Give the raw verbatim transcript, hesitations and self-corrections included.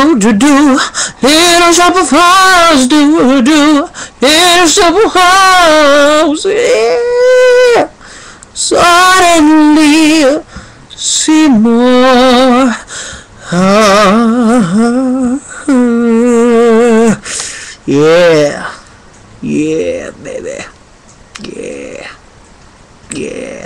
do do do, little shop of horrors, do do, little shop of horrors, yeah. Suddenly see more. Ah, yeah, yeah, baby, yeah, yeah.